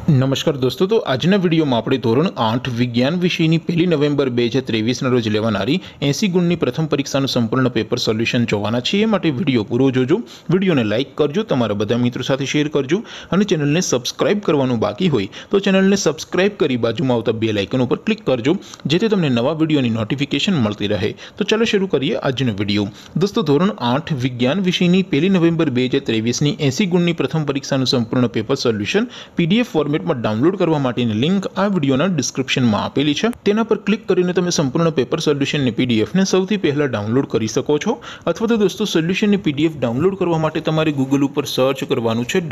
नमस्कार दोस्तों, तो आजना वीडियो में આપણે ધોરણ 8 વિજ્ઞાન વિષયની 1 નવેમ્બર 2023 ના રોજ લેવાનારી 80 ગુણની પ્રથમ પરીક્ષાનું સંપૂર્ણ પેપર સોલ્યુશન જોવાના છીએ। એ માટે વિડિયો પૂરો જોજો, વિડિયોને લાઈક કરજો, તમારા બધા મિત્રો સાથે શેર કરજો અને ચેનલને સબસ્ક્રાઇબ કરવાનું બાકી હોય તો ચેનલને સબસ્ક્રાઇબ કરી બાજુમાં આવતા બેલ આઇકન ઉપર ક્લિક કરજો જેથી તમને નવા વિડિયોની નોટિફિકેશન મળતી રહે। તો ચાલો શરૂ કરીએ આજનો વિડિયો। દોસ્તો, ધોરણ 8 વિજ્ઞાન વિષયની 1 નવેમ્બર 2023 ની 80 ગુણની પ્રથમ પરીક્ષાનું સંપૂર્ણ પેપર સોલ્યુશન પીડીએફ ફોર્મેટ में डाउनलॉड करवा माटेनी लिंक आ वीडियोना डिस्क्रिप्शन में आपेली छे। तेना पर क्लिक करीने तमे संपूर्ण पेपर सोल्यूशन ने पीडीएफ ने सौथी पहला डाउनलॉड करी सको छो। अथवा तो दोस्तों, सोल्यूशन ने पीडीएफ डाउनलॉड करवा माटे तमारे गूगल पर सर्च करवानुं छे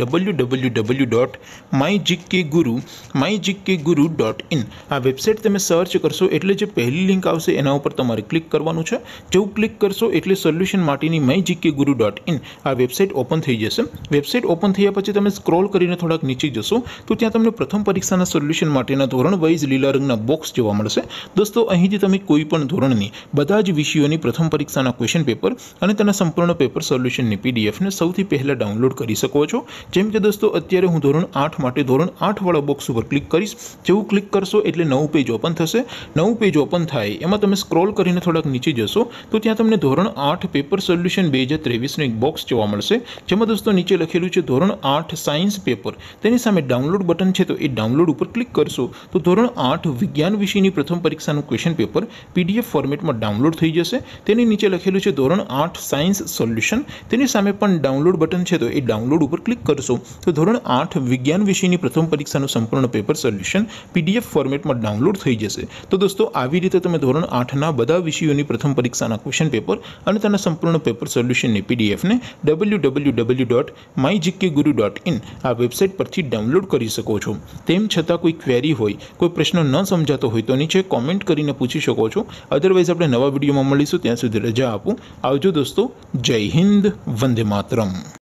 www.mygkguru.in। आ वेबसाइट तमे सर्च करशो एटले जे पहली लिंक आवशे एना उपर तमारे क्लिक करवानुं छे। जेवुं क्लिक करशो एटले सोल्यूशन माटेनी mygkguru.in आ वेबसाइट ओपन थई जशे। वेबसाइट ओपन थया पछी तमे स्क्रॉल करीने थोड़ाक नीचे जशो तो त्यां तमने प्रथम परीक्षाना सोल्यूशन माटेना धोरण वाइज लीला रंगना बॉक्स जोवा मळशे। दोस्तों, અહીંથી તમે કોઈ પણ ધોરણની બધા જ વિષયોની પ્રથમ પરીક્ષાના ક્વેશ્ચન પેપર અને તેના સંપૂર્ણ પેપર સોલ્યુશનની પીડીએફ ને સૌથી પહેલા ડાઉનલોડ કરી શકો છો। જેમ કે દોસ્તો, અત્યારે હું ધોરણ 8 માટે ધોરણ 8 વાળા બોક્સ ઉપર ક્લિક કરીશ। જેવું ક્લિક કરશો એટલે નવું પેજ ઓપન થશે। નવું પેજ ઓપન થાય એમાં તમે સ્ક્રોલ કરીને થોડાક નીચે જશો તો ત્યાં તમને ધોરણ 8 પેપર સોલ્યુશન 2023 નું એક બોક્સ જોવા મળશે, જેમાં દોસ્તો નીચે લખેલું છે ધોરણ 8 સાયન્સ પેપર। તેની સામે ડાઉનલોડ बटन है तो ये डाउनलॉड पर क्लिक करशो तो धोरण 8 विज्ञान विषय प्रथम परीक्षा क्वेश्चन पेपर पीडीएफ फॉर्मेट में डाउनलॉड थी जैसे। तेनी नीचे लखेलू है धोरण 8 सायन्स सोल्यूशन। तेनी सामे पण डाउनलॉड बटन है तो ये डाउनलॉड पर क्लिक करशो तो धोरण 8 विज्ञान विषय प्रथम परीक्षा संपूर्ण पेपर सोल्यूशन पीडीएफ फॉर्मेट में डाउनलॉड थी जैसे। तो दोस्तों, આવી રીતે તમે ધોરણ 8 ના બધા વિષયોની પ્રથમ પરીક્ષાના ક્વેશ્ચન પેપર અને તેના સંપૂર્ણ પેપર સોલ્યુશનની પીડીએફ ને www.mygkguru.in આ વેબસાઇટ પરથી ડાઉનલોડ કરી શકો છો। તેમ છતાં કોઈ ક્વેરી હોય, કોઈ પ્રશ્ન ન સમજાતો હોય તો નીચે કોમેન્ટ કરીને પૂછી શકો છો। અધરવાઇઝ આપણે નવા વિડીયોમાં મળીશું, ત્યાં સુધી રજા આપું। આવજો દોસ્તો, જય હિન્દ, વંદે માતરમ।